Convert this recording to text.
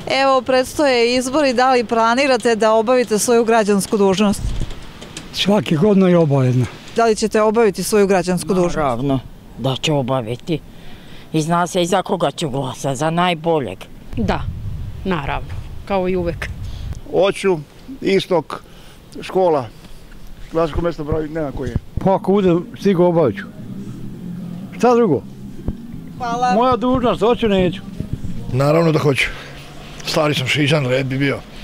Evo, predstoje izbori, da li planirate da obavite svoju građansku dužnost? Svaki godino je obavezno. Da li ćete obaviti svoju građansku dužnost? Naravno da ću obaviti. I zna se i za koga ću glasati, za najboljeg. Da, naravno, kao i uvek. Hoću, istok, škola, glasačko mjesto broj, nema koji je. Pa ako budem stigao obavit ću. Šta drugo? Hvala. Moja dužnost, hoću neću. Naravno da hoću. Stari sam Šiđan, red bi bio.